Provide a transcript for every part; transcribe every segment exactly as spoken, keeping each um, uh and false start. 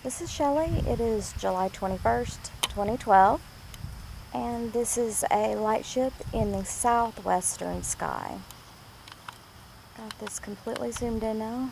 This is Shelly. It is July twenty-first, twenty twelve, and this is a lightship in the southwestern sky. Got this completely zoomed in now.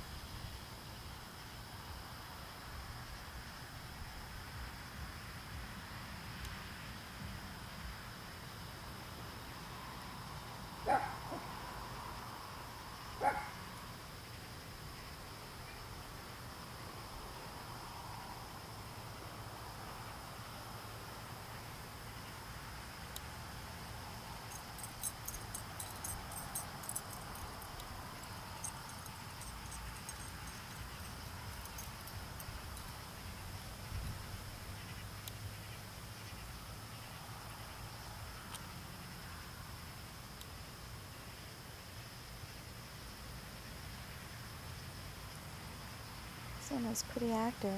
Sun is pretty active.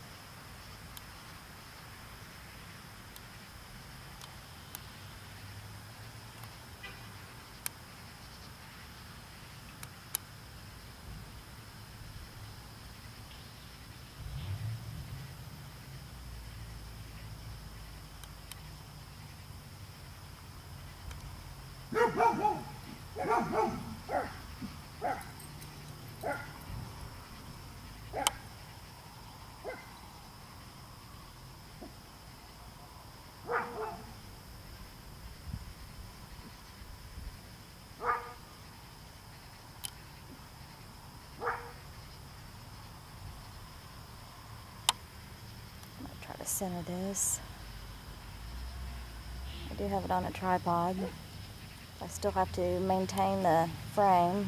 Try to center this. I do have it on a tripod. I still have to maintain the frame.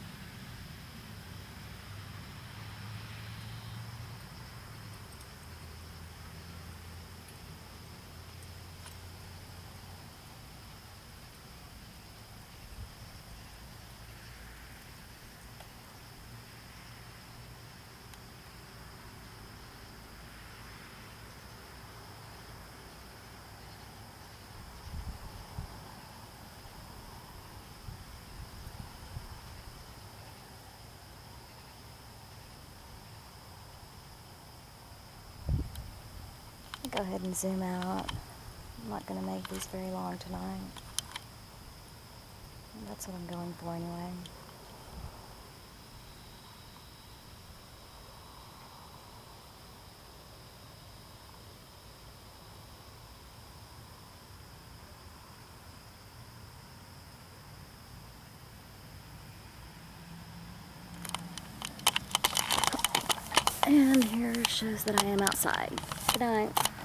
Go ahead and zoom out. I'm not going to make these very long tonight. That's what I'm going for anyway. And here shows that I am outside. Good night.